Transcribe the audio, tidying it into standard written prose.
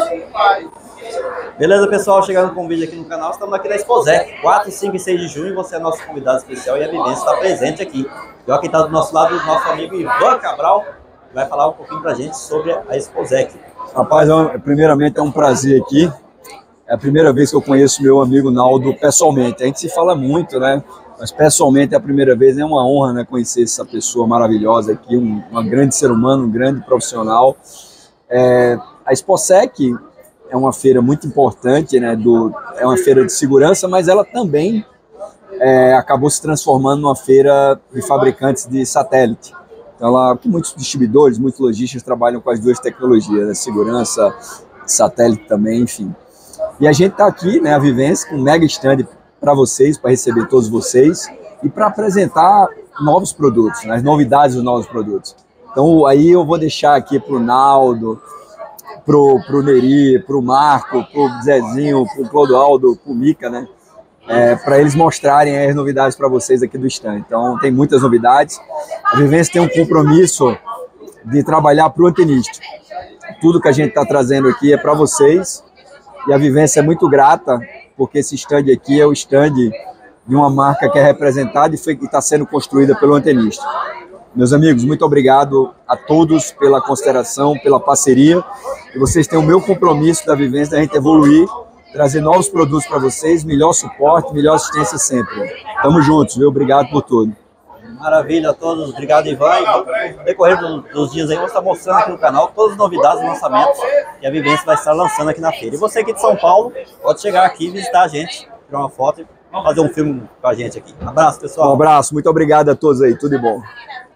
Beleza, pessoal? Chegando com um vídeo aqui no canal. Estamos aqui na Exposec, 4, 5 e 6 de junho. Você é nosso convidado especial e a Vivência está presente aqui. E aqui está do nosso lado o nosso amigo Ivan Cabral, que vai falar um pouquinho pra gente sobre a Exposec. Rapaz, primeiramente é um prazer aqui. É a primeira vez que eu conheço meu amigo Naldo pessoalmente. A gente se fala muito, né? Mas pessoalmente é a primeira vez. É uma honra, né, conhecer essa pessoa maravilhosa aqui, um grande ser humano, um grande profissional. A Exposec é uma feira muito importante, né? É uma feira de segurança, mas ela também acabou se transformando numa feira de fabricantes de satélite. Então, muitos distribuidores, muitos lojistas trabalham com as duas tecnologias, né? Segurança, satélite também, enfim. E a gente está aqui, né, a Vivência, com um mega stand para vocês, para receber todos vocês e para apresentar novos produtos, né, as novidades dos novos produtos. Então, aí eu vou deixar aqui para o Naldo, pro Neri, pro Marco, pro Zezinho, pro Clodoaldo, pro Mica, né? Para eles mostrarem as novidades para vocês aqui do stand. Então, tem muitas novidades. A Vivência tem um compromisso de trabalhar para o antenista. Tudo que a gente está trazendo aqui é para vocês. E a Vivência é muito grata, porque esse stand aqui é o stand de uma marca que é representada e está sendo construída pelo antenista. Meus amigos, muito obrigado a todos pela consideração, pela parceria. E vocês têm o meu compromisso da Vivência, da gente evoluir, trazer novos produtos para vocês, melhor suporte, melhor assistência sempre. Tamo juntos, viu? Obrigado por tudo. Maravilha a todos, obrigado, Ivan. E no decorrer dos dias aí, vamos estar mostrando aqui no canal todas as novidades e lançamentos que a Vivência vai estar lançando aqui na feira. E você aqui de São Paulo, pode chegar aqui e visitar a gente, tirar uma foto e fazer um filme com a gente aqui. Um abraço, pessoal. Um abraço, muito obrigado a todos aí, tudo de bom.